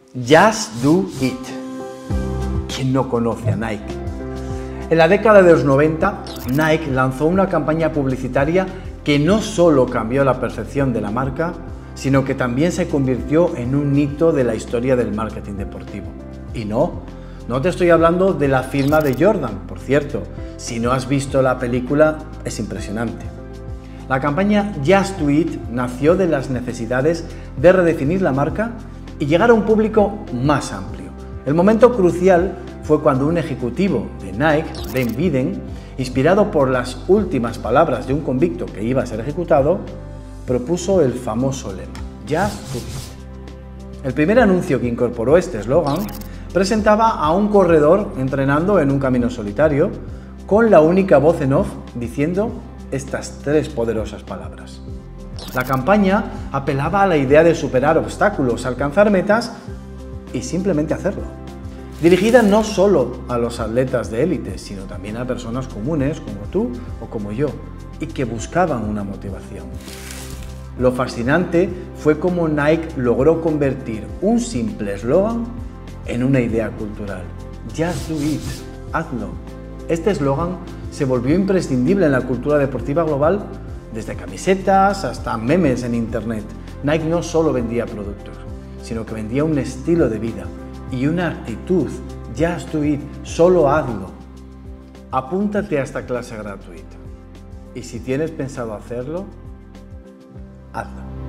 Just do it. ¿Quién no conoce a Nike? En la década de los 90, Nike lanzó una campaña publicitaria que no solo cambió la percepción de la marca, sino que también se convirtió en un hito de la historia del marketing deportivo. Y no te estoy hablando de la firma de Jordan, por cierto. Si no has visto la película, es impresionante. La campaña Just Do It nació de las necesidades de redefinir la marca y llegar a un público más amplio. El momento crucial fue cuando un ejecutivo de Nike, Dan Biden, inspirado por las últimas palabras de un convicto que iba a ser ejecutado, propuso el famoso lema, Just Do It. El primer anuncio que incorporó este eslogan presentaba a un corredor entrenando en un camino solitario con la única voz en off diciendo estas tres poderosas palabras. La campaña apelaba a la idea de superar obstáculos, alcanzar metas y simplemente hacerlo. Dirigida no solo a los atletas de élite, sino también a personas comunes como tú o como yo, y que buscaban una motivación. Lo fascinante fue cómo Nike logró convertir un simple eslogan en una idea cultural. Just do it, hazlo. Este eslogan se volvió imprescindible en la cultura deportiva global, desde camisetas hasta memes en internet. Nike no solo vendía productos, sino que vendía un estilo de vida y una actitud. Just do it, solo hazlo. Apúntate a esta clase gratuita y si tienes pensado hacerlo, hazlo.